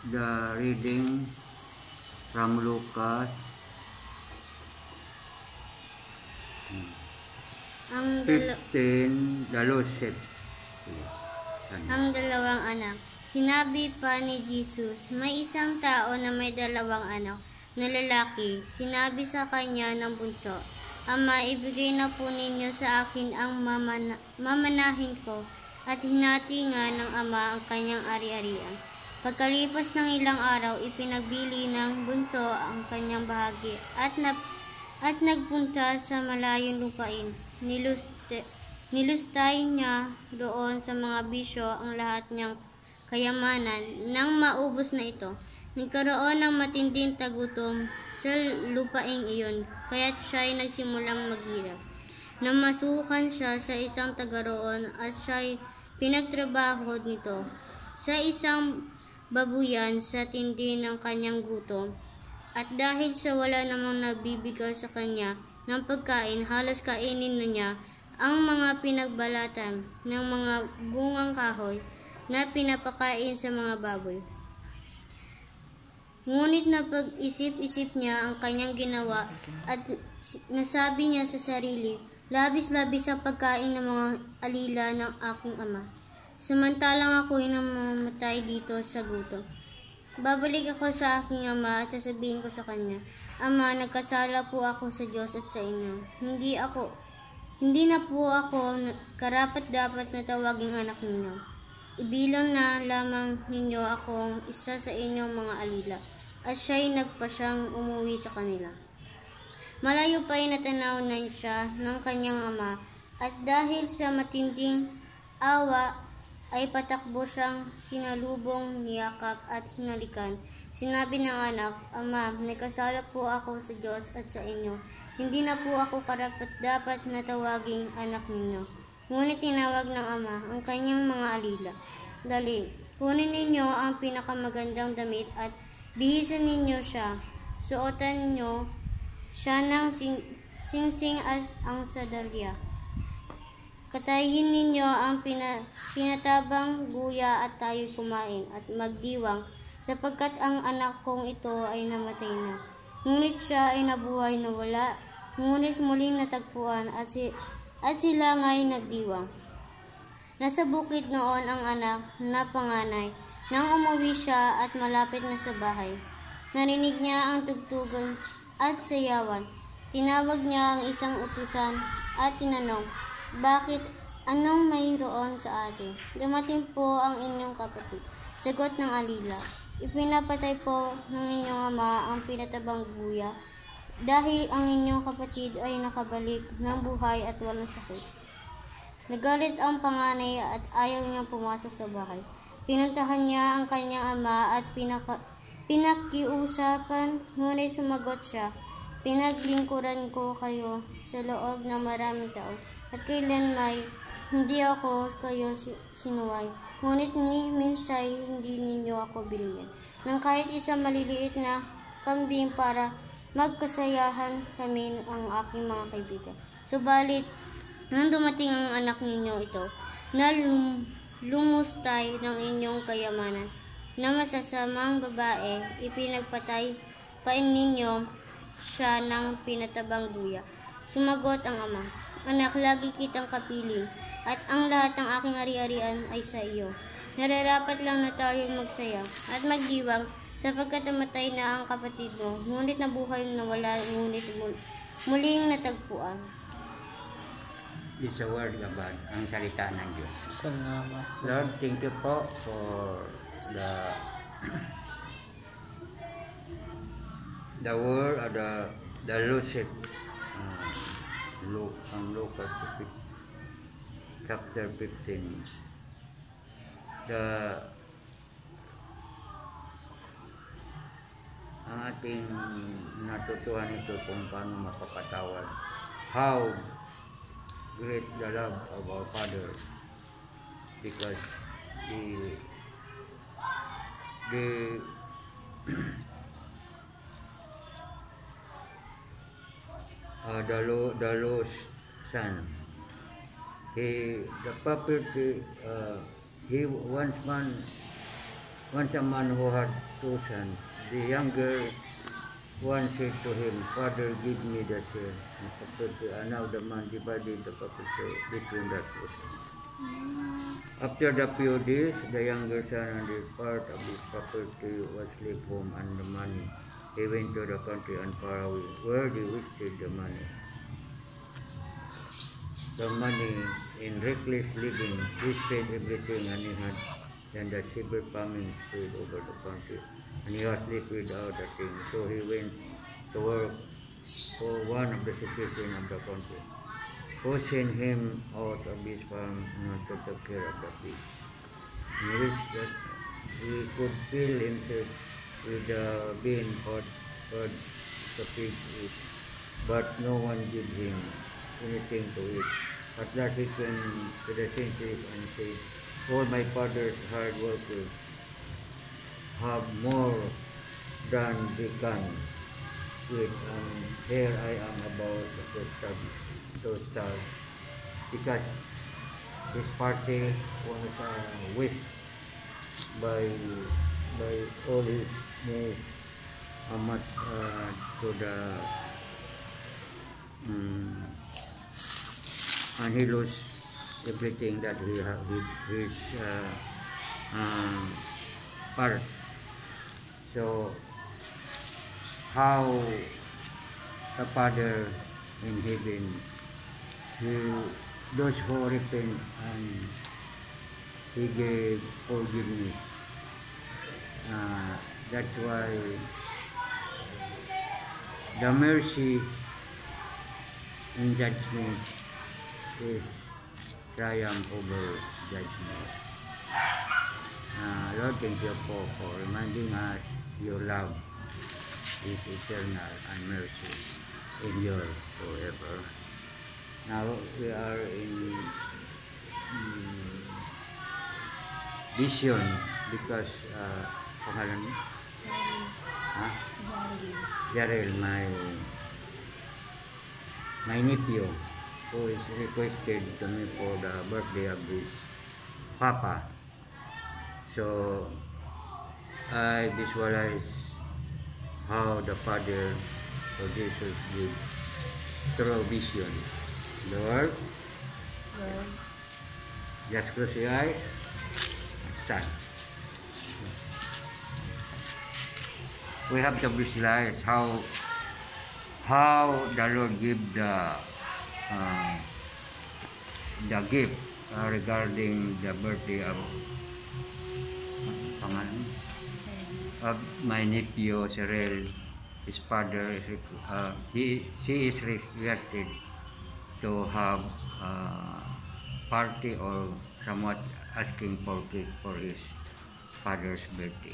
the reading from Lucas Ang 15, the Lucid. Ang dalawang anak. Sinabi pa ni Jesus, may isang tao na may dalawang anak na lalaki. Sinabi sa kanya ng bunso, Ama, ibigay na po ninyo sa akin ang mamanahin ko. At hinati nga ng ama ang kanyang ari-arian. Pagkalipas ng ilang araw, ipinagbili ng bunso ang kanyang bahagi at nagpunta sa malayong lupain. Nilustay niya doon sa mga bisyo ang lahat niyang kayamanan. Nang maubos na ito, nagkaroon ng matinding tagutom sa lupaing iyon, kaya't siya'y nagsimulang maghirap. Namasukan siya sa isang taga roon at siya'y pinagtrabaho nito sa isang babuyan sa tindi ng kanyang gutom. At dahil sa wala namang nabibigay sa kanya ng pagkain, halos kainin na niya ang mga pinagbalatan ng mga bungang kahoy na pinapakain sa mga baboy. Ngunit napag-isip-isip niya ang kanyang ginawa at nasabi niya sa sarili, labis-labis ang pagkain ng mga alila ng aking ama. Samantalang ako'y namamatay dito sa gutom. Babalik ako sa aking ama at sasabihin ko sa kanya, Ama, nagkasala po ako sa Diyos at sa inyo. Hindi na po ako karapat-dapat na tawaging anak ninyo. Ibilang na lamang ninyo akong isa sa inyong mga alila. At siya'y nagpasyang umuwi sa kanila. Malayo pa ay natanaw na siya ng kanyang ama, at dahil sa matinding awa ay patakbo siyang sinalubong, niyakap at hinalikan. Sinabi ng anak, Ama, nagkasala po ako sa Diyos at sa inyo. Hindi na po ako karapat-dapat na tawaging anak ninyo. Ngunit tinawag ng ama ang kanyang mga alila. Dali, kunin ninyo ang pinakamagandang damit at bihisan ninyo siya. Suotan ninyo siya ng singsing at ang sandalya. Katayin ninyo ang pinatabang guya at tayo'y kumain at magdiwang, sapagkat ang anak kong ito ay namatay na. Ngunit siya ay nabuhay na wala, ngunit muling natagpuan at sila nga'y nagdiwang. Nasa bukid noon ang anak na panganay. Nang umuwi siya at malapit na sa bahay, narinig niya ang tugtugan at sayawan. Tinawag niya ang isang utusan at tinanong, Bakit? Anong mayroon sa atin? Dumating po ang inyong kapatid. Sagot ng alila, Ipinapatay po ng inyong ama ang pinatabang guya, dahil ang inyong kapatid ay nakabalik ng buhay at walang sakit. Nagalit ang panganay at ayaw niyang pumasok sa bahay. Pinuntahan niya ang kanyang ama at pinakiusapan, ngunit sumagot siya, Pinaglingkuran ko kayo sa loob ng maraming taon, at kailanmay hindi ako kayo sinuway. Ngunit ni minsay hindi ninyo ako binigyan ng kahit isang maliliit na kambing para magkasayahan kami ang aking mga kaibigan. Subalit, nang dumating ang anak ninyo ito, na lumustay ng inyong kayamanan, na masasamang babae, ipinagpatay pa ninyo siya ng pinatabang guya. Sumagot ang ama, Anak, lagi kitang kapiling, at ang lahat ng aking ari-arian ay sa iyo. Nararapat lang na tayo magsaya at magdiwang, sapagkat namatay na ang kapatid mo, ngunit nabuhay na wala, ngunit muling natagpuan. This is a word of God, ang salita ng Diyos. Salamat. Lord, thank you po for the word of the lucid ang Lucas chapter 15. Ang ating natutuhan ito kung paano mapapatawad. How great the love of our Father, because the lost son, the property, he once man Once a man who had two sons, the younger one said to him, Father, give me the share of property. And now the man divided the property between the two sons. After the few days, the younger son and the part of his property was left home and the money. He went to the country and far away, where they wasted the money. The money in reckless living, he spent everything and he had. Then the severe famine spread over the country, and he was left without a thing. So he went to work for one of the citizens of the country, who sent him out of his farm to take care of the pigs. He wished that he could fill himself with the bean pot for the pigs eat, but no one gave him anything to eat. At last he came to the senses and said, all my father's hard workers have more than they can eat, and here I am about to starve, because this party was wished by all his mates how much to the and he lost everything that he had with his part. So how the Father in heaven, those who repent and he gave forgiveness. That's why the mercy in judgment is triumph over judgment. Lord, thank you for reminding us your love is eternal and mercy endure forever. Now we are in vision because pangalan mo? Jarel, my nephew, who is requested to me for the birthday of his papa. So I visualize how the Father of Jesus did through vision. Lord, just close your eyes and stand. We have to visualize how the Lord give the gift regarding the birthday of my nephew Cyril. His father is she is requested to have party or somewhat asking for cake for his father's birthday.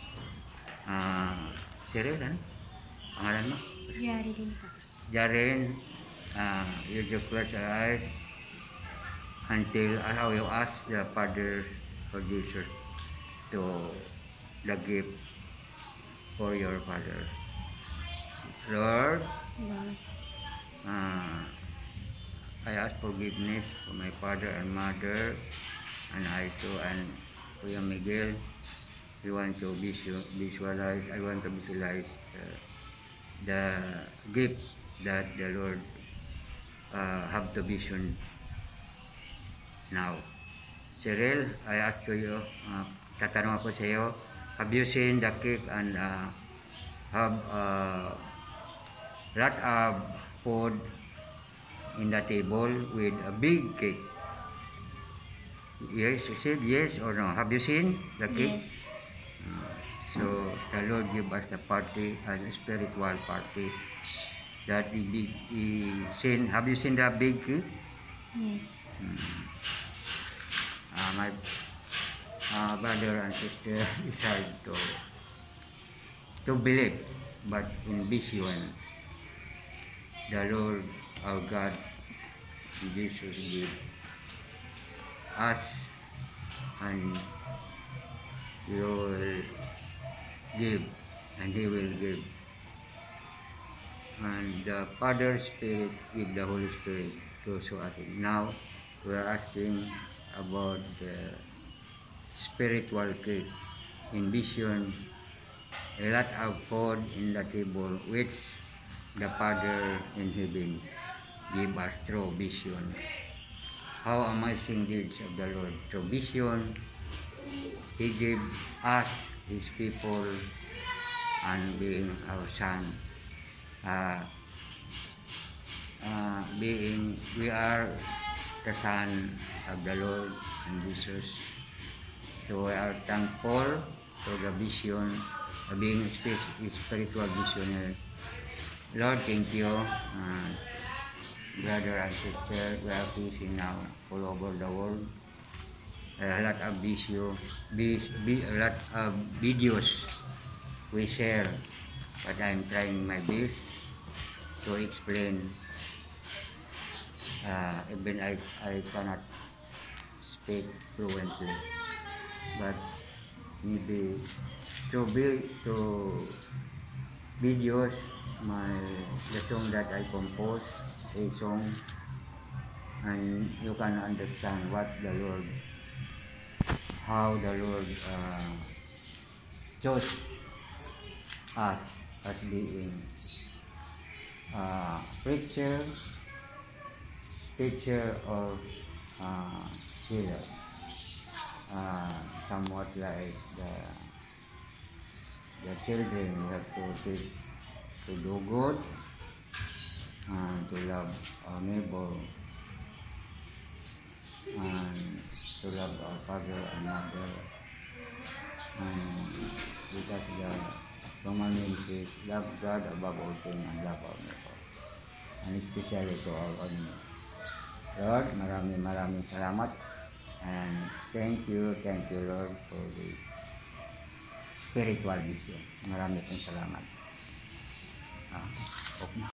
Cyril, ano? Pangalan mo? Jari din po. Jaren, you just close your eyes until how you ask the Father producer to the gift for your father. Lord, I ask forgiveness for my father and mother, and I too, and Kuya Miguel. We want to visualize. I want to visualize the gift that the Lord have the vision now. Cyril, I ask to you, tatanong ako sa iyo, have you seen the cake and have lot of food in the table with a big cake? Yes, you said yes or no? Have you seen the cake? Yes. So the Lord give us the party, a spiritual party. That he seen. Have you seen the big cake? Yes. My brother and sister is hard to believe, but in vision, the Lord our God, Jesus, give us, and you will give, and He will give. And the Father Spirit give the Holy Spirit to show us. Now we are asking about the spiritual cake in vision a lot of food in the table which the Father in heaven give us through vision. How amazing deeds of the Lord. Through vision, He gave us, His people, and being our son. Being we are the son of the Lord and Jesus. So we are thankful for the vision, being spiritual visionary. Lord, thank you, brother and sister. We are facing now all over the world. A lot of a lot of videos we share, but I'm trying my best to explain. Even I cannot speak fluently, but maybe to videos, the song that I composed, a song, and you can understand what the Lord, how the Lord chose us as being preacher, teacher, or healer. Somewhat like the children, we have to teach to do good and to love our neighbor and to love our father and mother, and because the commandment is love God above all things and love our neighbor, and especially to our enemy. Lord, maraming salamat, and thank you Lord for the spiritual vision. Maraming salamat. Okay.